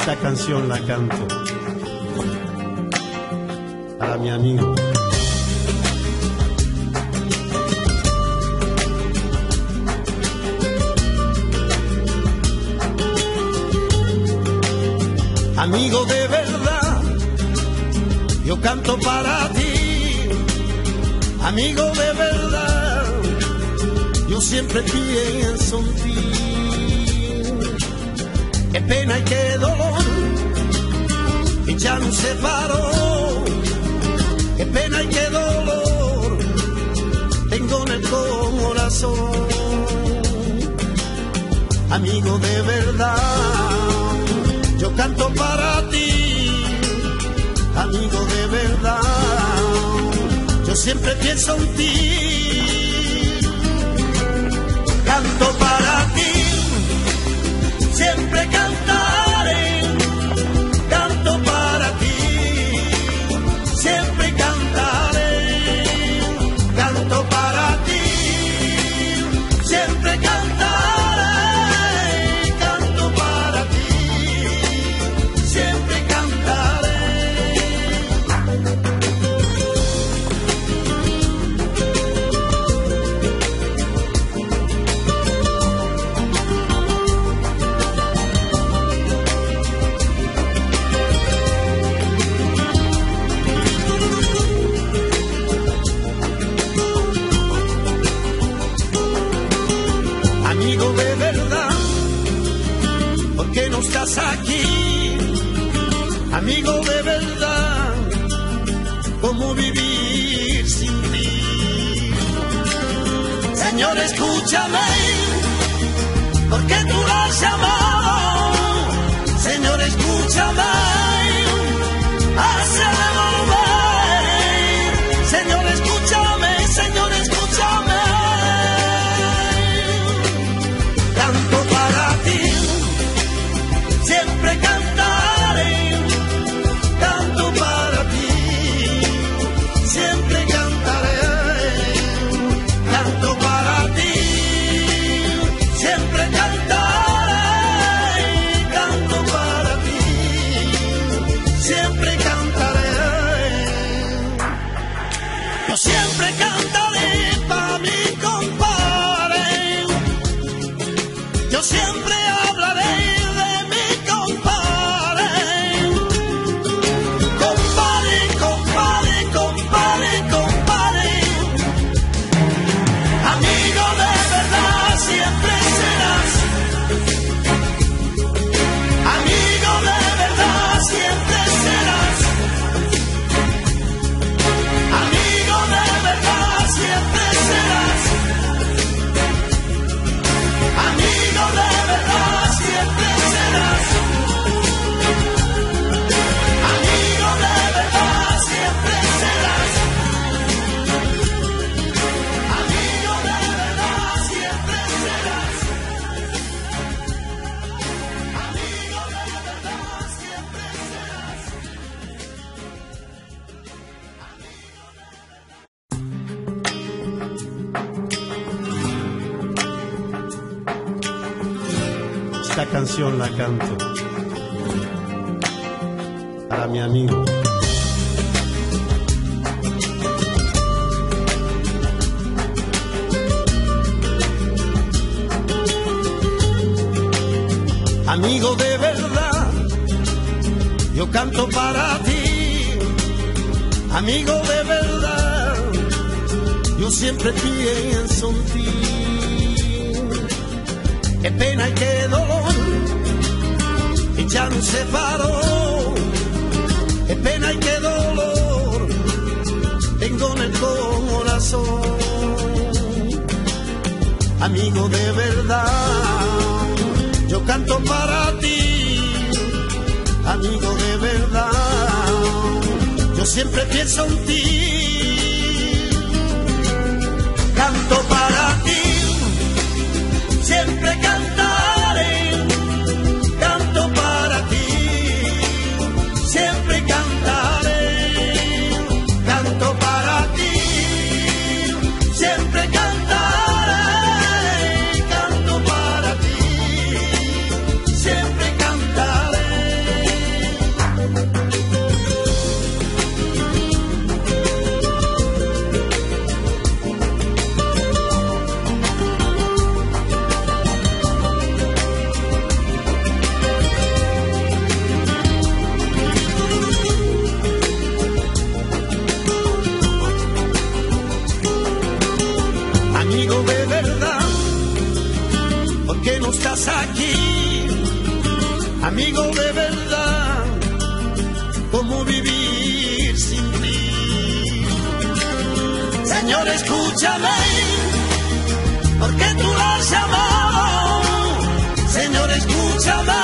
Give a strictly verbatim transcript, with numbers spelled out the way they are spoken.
Esta canción la canto para mi amigo. Amigo de verdad, yo canto para ti. Amigo de verdad, yo siempre pienso en ti. Qué pena y qué dolor, que ya nos separó. Qué pena y qué dolor tengo en el corazón. Amigo de verdad, yo canto para ti. Amigo de verdad, yo siempre pienso en ti. Canto para ti, siempre cantaré. Canto para ti, siempre cantaré. Canto para ti, siempre cantaré. Canto para ti, siempre cantaré. Amigo de verdad, ¿por qué no estás aquí? Amigo de verdad, ¿cómo vivir sin ti? Señor, escúchame, ¿por qué tú la has llamado? Señor, escúchame, hazle volver. Señor, escúchame, Señor, escúchame. Canto para ti, siempre cantaré. Canto para ti, siempre cantaré. Canto para ti, siempre cantaré. Canto para ti, siempre cantaré. Yo siempre cantaré para mi compadre. Yo siempre hablaré de mi compadre. Compadre, compadre, compadre, compadre. Amigo de verdad siempre serás. Amigo de verdad siempre serás. Amigo de verdad siempre serás. Amigo de verdad siempre serás. Amigo de verdad siempre serás. Amigo de verdad siempre serás. Amigo de verdad siempre serás. Esta canción la canto para mi amigo. Amigo de verdad, yo canto para ti. Amigo de verdad, yo siempre pienso en ti. Qué pena y qué dolor, que ya nos separó. Qué pena y qué dolor tengo en el corazón. Amigo de verdad, yo canto para ti. Amigo de verdad, yo siempre pienso en ti. Canto para ti, siempre cantaré. Canto para ti, siempre cantaré. Canto para ti, siempre cantaré. Canto para ti, siempre cantaré. aquí, amigo de verdad, ¿cómo vivir sin ti? Señor, escúchame, porque tú la has llamado. Señor, escúchame,